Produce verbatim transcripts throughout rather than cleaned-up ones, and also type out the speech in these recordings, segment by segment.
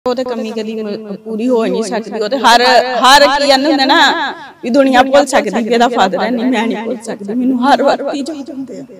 ਉਹ ਤੇ ਕਮੀ ਕਦੀ ਪੂਰੀ ਹੋ ਨਹੀਂ ਸਕਦੀ। ਉਹ ਤੇ ਹਰ ਹਰ ਕੀ ਕਹਿੰਦੇ ਹੁੰਦੇ ਨਾ ਵੀ ਦੁਨੀਆ ਭੁੱਲ ਸਕਦੀ ਕਿ ਇਹਦਾ ਫਾਦਰ ਹੈ, ਨਹੀਂ ਮੈਂ ਨਹੀਂ ਭੁੱਲ ਸਕਦੀ। ਮੈਨੂੰ ਹਰ ਵਕਤ ਹੀ ਯਾਦ ਹੁੰਦੇ ਆ।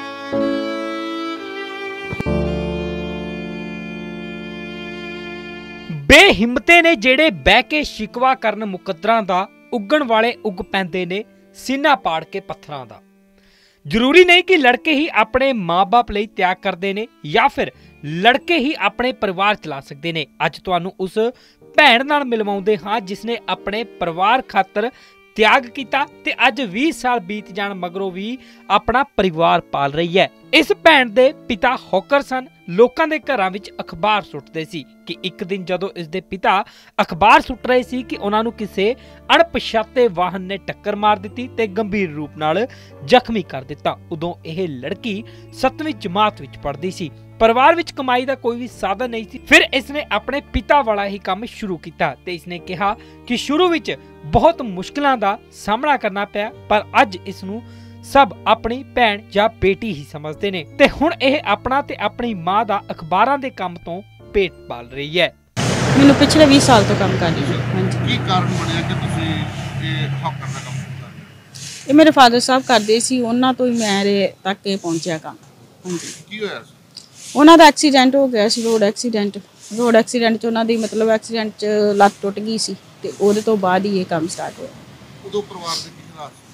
ਬੇਹਿੰਮਤੇ ਨੇ ਜਿਹੜੇ ਬਹਿ ਕੇ ਸ਼ਿਕਵਾ ਕਰਨ ਮੁਕੱਦਰਾਂ ਦਾ, ਉੱਗਣ ਵਾਲੇ ਉੱਗ ਪੈਂਦੇ ਨੇ ਸੀਨਾ ਪਾੜ ਕੇ ਪੱਥਰਾਂ ਦਾ। ਜ਼ਰੂਰੀ ਨਹੀਂ ਕਿ ਲੜਕੇ ਹੀ ਆਪਣੇ ਮਾਂ-ਬਾਪ ਲਈ ਤਿਆਗ ਕਰਦੇ ਨੇ ਜਾਂ ਫਿਰ ਲੜਕੇ ਹੀ ਆਪਣੇ ਪਰਿਵਾਰ ਚਲਾ ਸਕਦੇ ਨੇ। ਅੱਜ ਤੁਹਾਨੂੰ ਉਸ ਭੈਣ ਨਾਲ ਮਿਲਵਾਉਂਦੇ ਹਾਂ ਜਿਸ ਨੇ ਆਪਣੇ ਪਰਿਵਾਰ ਖਾਤਰ ਤਿਆਗ ਕੀਤਾ ਤੇ ਅੱਜ ਵੀਹ ਸਾਲ ਬੀਤ ਜਾਣ ਮਗਰੋਂ ਵੀ ਆਪਣਾ ਪਰਿਵਾਰ ਪਾਲ ਰਹੀ ਹੈ। ਇਸ ਭੈਣ ਦੇ ਪਿਤਾ ਹੌਕਰ ਸਨ। ਲੋਕਾਂ ਦੇ ਘਰਾਂ ਵਿੱਚ ਅਖਬਾਰ ਸੁੱਟਦੇ ਸੀ ਕਿ ਇੱਕ ਦਿਨ ਜਦੋਂ ਇਸ ਦੇ ਪਿਤਾ ਅਖਬਾਰ ਸੁੱਟ ਰਹੇ ਸੀ ਕਿ ਉਹਨਾਂ ਨੂੰ ਕਿਸੇ ਅਣਪਛਾਤੇ ਵਾਹਨ ਨੇ ਟੱਕਰ ਮਾਰ ਦਿੱਤੀ ਤੇ ਗੰਭੀਰ ਰੂਪ ਨਾਲ ਜ਼ਖਮੀ ਕਰ ਦਿੱਤਾ। ਉਦੋਂ ਇਹ ਲੜਕੀ ਸੱਤਵੀਂ ਜਮਾਤ ਵਿੱਚ ਪੜ੍ਹਦੀ ਸੀ। ਪਰਿਵਾਰ ਵਿੱਚ ਕਮਾਈ ਦਾ ਕੋਈ ਵੀ ਸਾਧਨ ਨਹੀਂ ਸੀ। ਫਿਰ ਇਸਨੇ ਆਪਣੇ ਪਿਤਾ ਵਾਲਾ ਹੀ ਕੰਮ ਸ਼ੁਰੂ ਕੀਤਾ ਤੇ ਇਸਨੇ ਕਿਹਾ ਕਿ ਸ਼ੁਰੂ ਵਿੱਚ ਬਹੁਤ ਮੁਸ਼ਕਿਲਾਂ ਦਾ ਸਾਹਮਣਾ ਕਰਨਾ ਪਿਆ, ਪਰ ਅੱਜ ਇਸ ਨੂੰ ਸਭ ਆਪਣੀ ਭੈਣ ਜਾਂ ਬੇਟੀ ਹੀ ਸਮਝਦੇ ਨੇ ਤੇ ਹੁਣ ਇਹ ਆਪਣਾ ਤੇ ਆਪਣੀ ਮਾਂ ਦਾ ਅਖਬਾਰਾਂ ਦੇ ਕੰਮ ਤੋਂ ਪੇਟ ਪਾਲ ਰਹੀ ਹੈ। ਮੈਨੂੰ ਪਿਛਲੇ ਵੀਹ ਸਾਲ ਤੋਂ ਕੰਮ ਕਰ ਰਹੀ ਹਾਂ। ਹਾਂਜੀ, ਕੀ ਕਾਰਨ ਬਣਿਆ ਕਿ ਤੁਸੀਂ ਇਹ ਹੌਕਰ ਦਾ ਕੰਮ ਕੀਤਾ? ਇਹ ਮੇਰੇ ਫਾਦਰ ਸਾਹਿਬ ਕਰਦੇ ਸੀ, ਉਹਨਾਂ ਤੋਂ ਹੀ ਮੇਰੇ ਤੱਕ ਇਹ ਪਹੁੰਚਿਆ ਕੰਮ। ਹਾਂਜੀ, ਕੀ ਹੋਇਆ ਸੀ? ਉਹਨਾਂ ਦਾ ਐਕਸੀਡੈਂਟ ਹੋ ਗਿਆ ਸੀ, ਰੋਡ ਐਕਸੀਡੈਂਟ। ਰੋਡ ਐਕਸੀਡੈਂਟ 'ਚ ਉਹਨਾਂ ਦੀ ਮਤਲਬ ਐਕਸੀਡੈਂਟ 'ਚ ਲੱਤ ਟੁੱਟ ਗਈ ਸੀ ਤੇ ਉਹਦੇ ਤੋਂ ਬਾਅਦ ਹੀ ਇਹ ਕੰਮ ਸਟਾਰਟ ਹੋਇਆ। ਉਦੋਂ ਪਰਿਵਾਰ ਦੇ ਕੀ ਹਾਲਾਤ ਸੀ?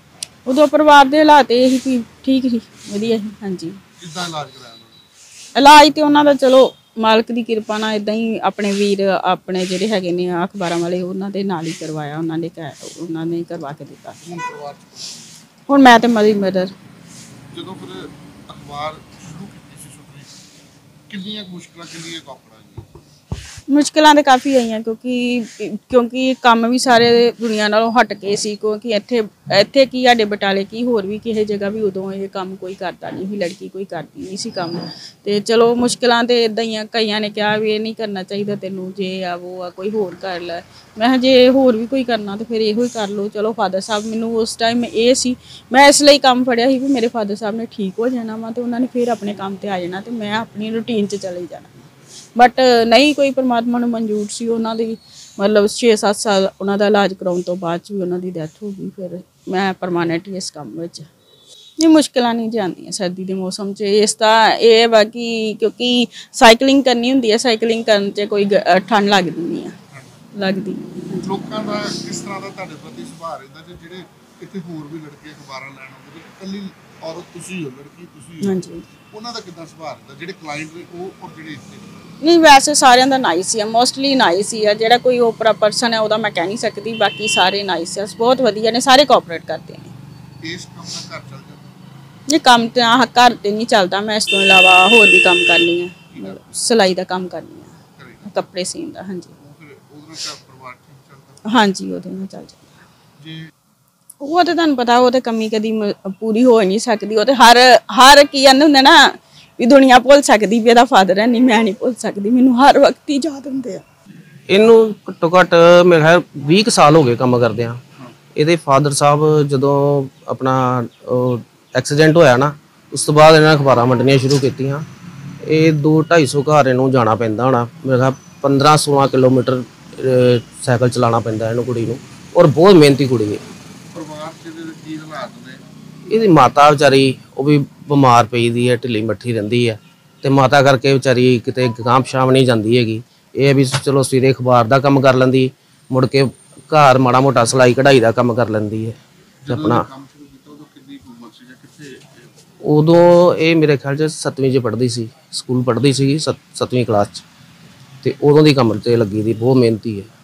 ਉਦੋਂ ਪਰਿਵਾਰ ਦੇ ਹਾਲਾਤ ਇਹ ਸੀ ਕਿ ਠੀਕ ਸੀ, ਵਧੀਆ ਸੀ। ਹਾਂਜੀ, ਕਿੱਦਾਂ ਇਲਾਜ ਕਰਾਇਆ ਉਹਨਾਂ ਨੇ? ਇਲਾਜ ਤੇ ਉਹਨਾਂ ਦਾ ਚਲੋ ਮਾਲਕ ਦੀ ਕਿਰਪਾ ਨਾਲ ਇਦਾਂ ਹੀ ਆਪਣੇ ਵੀਰ ਆਪਣੇ ਜਿਹੜੇ ਹੈਗੇ ਨੇ ਅਖਬਾਰਾਂ ਵਾਲੇ ਉਹਨਾਂ ਦੇ ਨਾਲ ਹੀ ਕਰਵਾਇਆ। ਉਹਨਾਂ ਨੇ ਉਹਨਾਂ ਨੇ ਕਰਵਾ ਕੇ ਦਿੱਤਾ। ਹੁਣ ਪਰਿਵਾਰ 'ਚ ਹੁਣ ਮੈਂ ਤੇ ਮੇਰੀ ਮਦਰ। ਜਦੋਂ ਫਿਰ ਅਖਬਾਰ ਸ਼ੁਰੂ ਕੀਤੀ ਸੀ ਸੁਣਨੀ, ਕਿੰਨੀਆਂ ਮੁਸ਼ਕਲਾਂ ਕਿੰਨੀਆਂ ਕਾਪੜਾਂ ਆਈਆਂ? ਮੁਸ਼ਕਿਲਾਂ ਤਾਂ ਕਾਫੀ ਆਈਆਂ ਕਿਉਂਕਿ ਕਿਉਂਕਿ ਕੰਮ ਵੀ ਸਾਰੇ ਦੁਨੀਆ ਨਾਲੋਂ ਹਟ ਕੇ ਸੀ। ਕਿਉਂਕਿ ਇੱਥੇ ਇੱਥੇ ਕੀ ਸਾਡੇ ਬਟਾਲੇ ਕੀ ਹੋਰ ਵੀ ਕਿਸੇ ਜਗ੍ਹਾ ਵੀ ਉਦੋਂ ਇਹ ਕੰਮ ਕੋਈ ਕਰਦਾ ਨਹੀਂ ਸੀ, ਲੜਕੀ ਕੋਈ ਕਰਦੀ ਨਹੀਂ ਸੀ ਕੰਮ। ਤੇ ਚਲੋ ਮੁਸ਼ਕਿਲਾਂ ਤੇ ਇੱਦਾਂ ਹੀ ਆ। ਕਈਆਂ ਨੇ ਕਿਹਾ ਵੀ ਇਹ ਨਹੀਂ ਕਰਨਾ ਚਾਹੀਦਾ ਤੈਨੂੰ, ਜੇ ਆ ਉਹ ਆ ਕੋਈ ਹੋਰ ਕਰ ਲੈ। ਮੈਂ ਕਿਹਾ ਜੇ ਹੋਰ ਵੀ ਕੋਈ ਕਰਨਾ ਤਾਂ ਫਿਰ ਇਹੋ ਹੀ ਕਰ ਲਓ। ਚਲੋ ਫਾਦਰ ਸਾਹਿਬ ਮੈਨੂੰ ਉਸ ਟਾਈਮ ਇਹ ਸੀ, ਮੈਂ ਇਸ ਲਈ ਕੰਮ ਫੜਿਆ ਸੀ ਵੀ ਮੇਰੇ ਫਾਦਰ ਸਾਹਿਬ ਨੇ ਠੀਕ ਹੋ ਜਾਣਾ ਵਾ ਤੇ ਉਹਨਾਂ ਨੇ ਫਿਰ ਆਪਣੇ ਕੰਮ ਤੇ ਆ ਜਾਣਾ ਤੇ ਮੈਂ ਆਪਣੀ ਰੂਟੀਨ 'ਚ ਚਲੇ ਜਾਣਾ। ਬਟ ਨਹੀਂ ਕੋਈ ਪਰਮਾਤਮਾ ਨੂੰ ਮਨਜ਼ੂਰ ਸੀ। ਉਹਨਾਂ ਦੀ ਮਤਲਬ ਛੇ ਸੱਤ ਸਾਲ ਉਹਨਾਂ ਦਾ ਇਲਾਜ ਕਰਾਉਣ ਤੋਂ ਬਾਅਦ 'ਚ ਵੀ ਉਹਨਾਂ ਦੀ ਡੈਥ ਹੋ ਗਈ। ਫਿਰ ਮੈਂ ਪਰਮਾਨੈਂਟ ਇਸ ਕੰਮ ਵਿੱਚ। ਇਹ ਮੁਸ਼ਕਿਲਾਂ ਨਹੀਂ ਜਾਂਦੀਆਂ ਸਰਦੀ ਦੇ ਮੌਸਮ 'ਚ। ਇਸ ਦਾ ਇਹ ਵਾ ਕਿ ਕਿਉਂਕਿ ਸਾਈਕਲਿੰਗ ਕਰਨੀ ਹੁੰਦੀ ਹੈ, ਸਾਈਕਲਿੰਗ ਕਰਨ 'ਚ ਕੋਈ ਠੰਡ ਲੱਗਦੀ ਨਹੀਂ ਆ ਲੱਗਦੀ। ਲੋਕਾਂ ਦਾ ਕਿਸ ਤਰ੍ਹਾਂ ਦਾ ਤੁਹਾਡੇ ਪ੍ਰਤੀ ਸੁਭਾਅ ਰਹਿੰਦਾ ਜੇ ਜਿਹੜੇ ਇੱਥੇ ਹੋਰ ਵੀ ਲੜਕੇ ਅਖਬਾਰਾਂ ਲੈਣ ਆਉਂਦੇ ਨੇ? ਇਕੱਲੀ ਔਰਤ ਤੁਸੀਂ ਹੋ, ਲੜਕੀ ਤੁਸੀਂ ਹੋ, ਹਾਂਜੀ, ਉਹਨਾਂ ਦਾ ਕਿੱਦਾਂ ਸੁਭਾਅ ਰਹਿੰਦਾ ਜਿਹੜੇ ਕਲਾਇੰਟ ਨੇ ਉਹ ਔਰ ਜਿਹੜੇ ਇੱਥੇ? ਨਹੀਂ ਵੈਸੇ ਸਾਰਿਆਂ ਦਾ ਨਾਈਸ ਹੀ ਆ, ਮੋਸਟਲੀ ਨਾਈਸ ਹੀ ਆ। ਜਿਹੜਾ ਕੋਈ ਓਪਰਾ ਪਰਸਨ ਹੈ ਉਹਦਾ ਮੈਂ ਕਹਿ ਨਹੀਂ ਸਕਦੀ, ਬਾਕੀ ਸਾਰੇ ਨਾਈਸ ਆ, ਬਹੁਤ ਵਧੀਆ ਨੇ, ਸਾਰੇ ਕੋਆਪਰੇਟ ਕਰਦੇ ਨੇ। ਇਸ ਕੰਮ ਦਾ ਘਰ ਚੱਲ ਜਾਂਦਾ? ਇਹ ਕੰਮ ਤੇ ਆਹ ਘਰ ਤੇ ਨਹੀਂ ਚੱਲਦਾ। ਮੈਂ ਇਸ ਤੋਂ ਇਲਾਵਾ ਹੋਰ ਵੀ ਕੰਮ ਕਰਨੀ ਆ, ਸਿਲਾਈ ਦਾ ਕੰਮ ਕਰਨੀ ਆ, ਕੱਪੜੇ ਸੀਨ ਦਾ। ਹਾਂਜੀ, ਫਿਰ ਉਹਦੇ ਨਾਲ ਘਰ ਪਰਿਵਾਰ ਠੀਕ ਚੱਲਦਾ? ਹਾਂਜੀ, ਉਹਦੇ ਨਾਲ ਚੱਲ ਜਾਂਦਾ। ਜੇ ਉਹ ਤੇ ਤੁਹਾਨੂੰ ਪਤਾ ਉਹ ਤੇ ਕਮੀ ਕਦੀ ਪੂਰੀ ਹੋ ਨਹੀਂ ਸਕਦੀ। ਉਹ ਤੇ ਹਰ ਹਰ ਕੀ ਕਹਿੰਦੇ ਹੁੰਦੇ ਨਾ ਵੀ ਦੁਨੀਆ ਭੁੱਲ ਸਕਦੀ ਵੀ ਇਹਦਾ ਫਾਦਰ ਹੈ, ਨਹੀਂ ਮੈਂ ਨਹੀਂ ਭੁੱਲ ਸਕਦੀ। ਮੈਨੂੰ ਹਰ ਵਕਤ ਹੀ ਯਾਦ ਹੁੰਦੇ ਆ। ਇਹਨੂੰ ਘੱਟੋ ਘੱਟ ਮੇਰੇ ਖਿਆਲ ਵੀਹ ਕੁ ਸਾਲ ਹੋ ਗਏ ਕੰਮ ਕਰਦਿਆਂ। ਇਹਦੇ ਫਾਦਰ ਸਾਹਿਬ ਜਦੋਂ ਆਪਣਾ ਐਕਸੀਡੈਂਟ ਹੋਇਆ ਨਾ, ਉਸ ਤੋਂ ਬਾਅਦ ਇਹਨਾਂ ਨੇ ਅਖਬਾਰਾਂ ਵੰਡਣੀਆਂ ਸ਼ੁਰੂ ਕੀਤੀਆਂ। ਇਹ ਦੋ ਢਾਈ ਸੌ ਘਰ ਇਹਨੂੰ ਜਾਣਾ ਪੈਂਦਾ ਹੋਣਾ। ਮੇਰੇ ਖਿਆਲ ਪੰਦਰਾਂ ਸੋਲਾਂ ਕਿਲੋਮੀਟਰ ਸਾਈਕਲ ਚਲਾਉਣਾ ਪੈਂਦਾ ਇਹਨੂੰ, ਕੁੜੀ ਨੂੰ, ਔਰ ਬਹੁਤ ਮਿਹਨਤੀ ਕੁੜੀ ਹੈ। ਪਰਿਵਾਰ 'ਚ ਇਹਦੇ ਕੀ ਹਾਲਾਤ ਨੇ? ਇਹਦੀ ਮਾਤਾ ਵਿਚਾਰੀ ਉਹ ਵੀ ਬਿਮਾਰ ਪਈ ਦੀ ਹੈ, ਢਿੱਲੀ ਮੱਠੀ ਰਹਿੰਦੀ ਹੈ ਤੇ ਮਾਤਾ ਕਰਕੇ ਵਿਚਾਰੀ ਕਿਤੇ ਗਾਂਹ ਪਛਾਣ ਨਹੀਂ ਜਾਂਦੀ ਹੈਗੀ। ਇਹ ਵੀ ਚਲੋ ਸਵੇਰੇ ਅਖਬਾਰ ਦਾ ਕੰਮ ਕਰ ਲੈਂਦੀ, ਮੁੜ ਕੇ ਘਰ ਮਾੜਾ ਮੋਟਾ ਸਿਲਾਈ ਕਢਾਈ ਦਾ ਕੰਮ ਕਰ ਲੈਂਦੀ ਹੈ ਤੇ ਆਪਣਾ। ਕੰਮ ਸ਼ੁਰੂ ਕੀਤਾ ਉਦੋਂ ਕਿੰਨੀ ਉਮਰ ਸੀ ਜਾਂ ਕਿੱਥੇ? ਉਦੋਂ ਇਹ ਮੇਰੇ ਖਿਆਲ 'ਚ ਸੱਤਵੀਂ 'ਚ ਪੜ੍ਹਦੀ ਸੀ, ਸਕੂਲ ਪੜ੍ਹਦੀ ਸੀਗੀ ਸੱਤਵੀਂ ਕਲਾਸ 'ਚ, ਤੇ ਉਦੋਂ ਦੀ ਕੰਮ ਤੇ ਲੱਗੀ ਦੀ। ਬਹੁਤ ਮਿਹਨਤੀ ਹੈ।